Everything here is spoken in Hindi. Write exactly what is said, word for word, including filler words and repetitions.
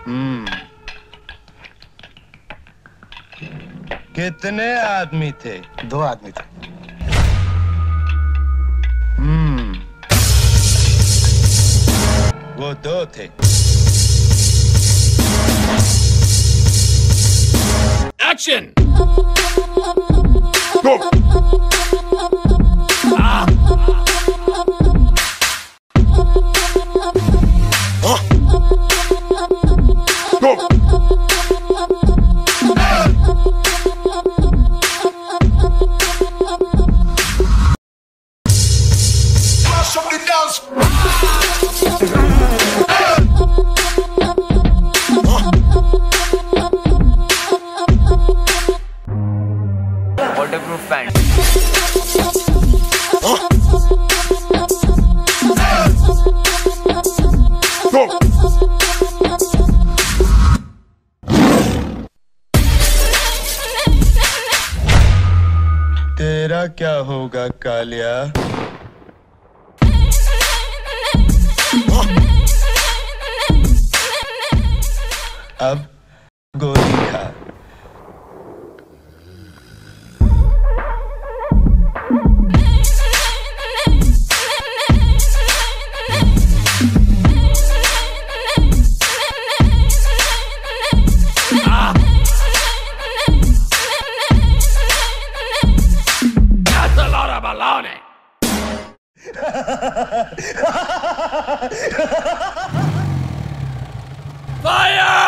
हम्म। कितने आदमी थे? दो आदमी थे। हम्म। वो दो थे। Action! Go! Ah! Huh? Go! Somebody dance! Waterproof pants. Huh? Go! तेरा क्या होगा कालिया? अब गोली खा। Ah! That's a lot of baloney. Fire!